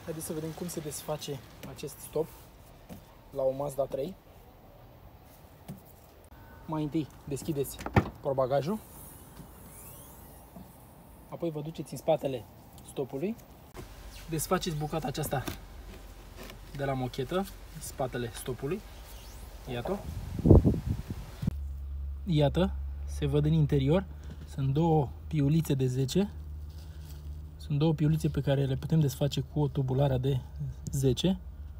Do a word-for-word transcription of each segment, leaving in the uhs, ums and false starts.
Haideți să vedem cum se desface acest stop la o Mazda trei. Mai întâi deschideți portbagajul, apoi vă duceți în spatele stopului, desfaceți bucata aceasta de la mochetă, spatele stopului, iată, iată, se văd în interior, sunt două piulițe de zece, sunt două piulițe pe care le putem desface cu o tubulare de zece.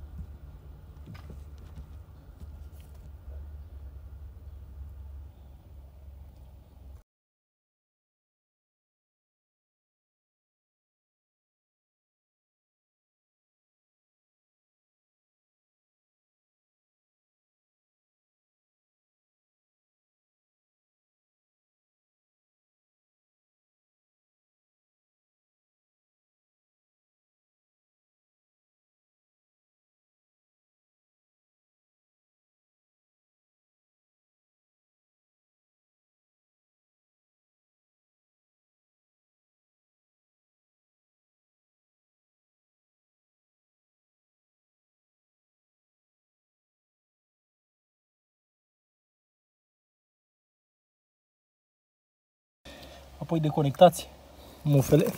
Apoi deconectați mufele.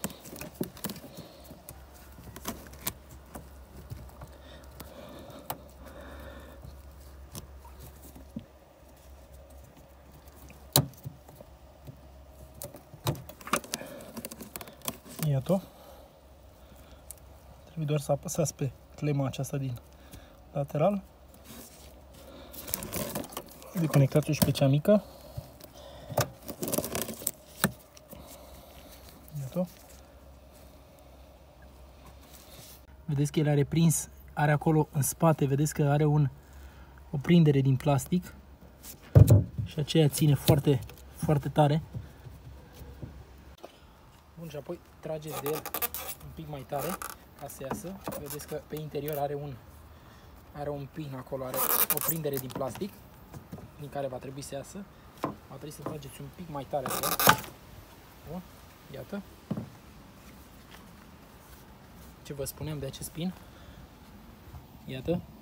Iată. Trebuie doar să apăsați pe clema aceasta din lateral. Deconectați-o și pe cea mică. Iată. Vedeți că el are prins, are acolo în spate, vedeți că are un, o prindere din plastic și aceea ține foarte, foarte tare. Bun, și apoi trageți de el un pic mai tare ca să iasă. Vedeți că pe interior are un, are un pin acolo, are o prindere din plastic din care va trebui să iasă. Va trebui să trageți un pic mai tare acolo. Bun, iată. Ce vă spuneam de acest pin. Iată.